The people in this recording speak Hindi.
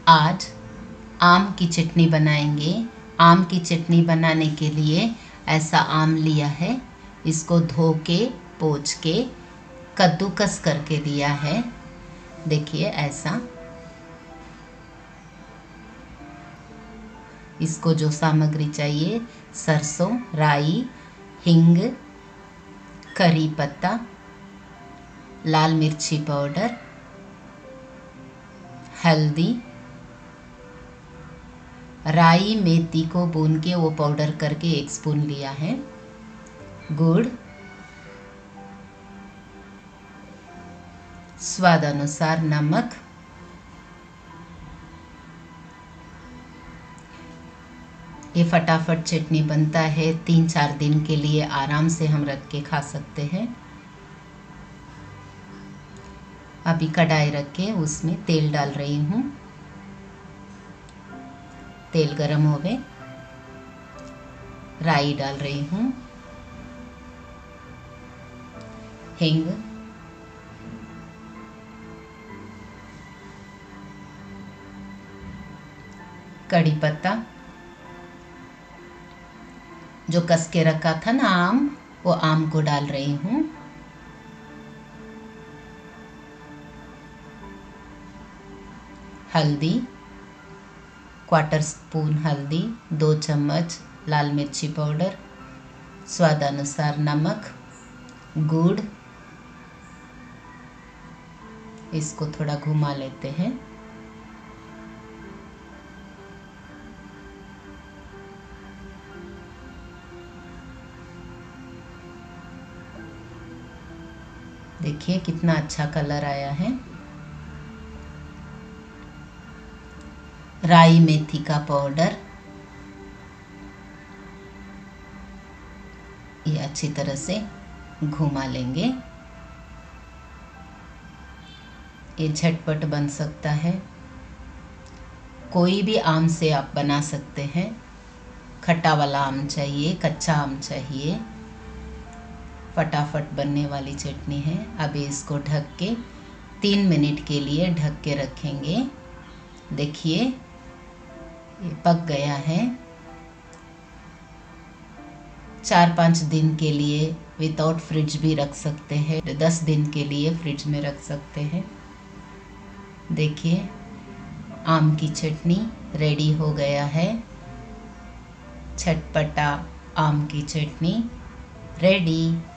आज आम की चटनी बनाएंगे। आम की चटनी बनाने के लिए ऐसा आम लिया है, इसको धो के पोंछ के कद्दूकस करके लिया है। देखिए ऐसा। इसको जो सामग्री चाहिए, सरसों, राई, हिंग, करी पत्ता, लाल मिर्ची पाउडर, हल्दी, राई मेथी को भून के वो पाउडर करके 1 स्पून लिया है, गुड़, स्वाद अनुसार नमक, ये फटाफट चटनी बनता है। 3-4 दिन के लिए आराम से हम रख के खा सकते हैं। अभी कढ़ाई रख के उसमें तेल डाल रही हूँ। तेल गरम हो गए, राई डाल रही हूँ, हिंग, कड़ी पत्ता, जो कस के रखा था ना आम, वो आम को डाल रही हूँ, हल्दी, 1/4 स्पून हल्दी, 2 चम्मच लाल मिर्ची पाउडर, स्वाद अनुसार नमक, गुड़, इसको थोड़ा घुमा लेते हैं। देखिए कितना अच्छा कलर आया है। राई मेथी का पाउडर, ये अच्छी तरह से घुमा लेंगे। ये झटपट बन सकता है, कोई भी आम से आप बना सकते हैं। खट्टा वाला आम चाहिए, कच्चा आम चाहिए, फटाफट बनने वाली चटनी है। अभी इसको ढक के 3 मिनट के लिए ढक के रखेंगे। देखिए ये पक गया है। 4-5 दिन के लिए विदाउट फ्रिज भी रख सकते हैं, 10 दिन के लिए फ्रिज में रख सकते हैं। देखिए आम की चटनी रेडी हो गया है। चटपटा आम की चटनी रेडी।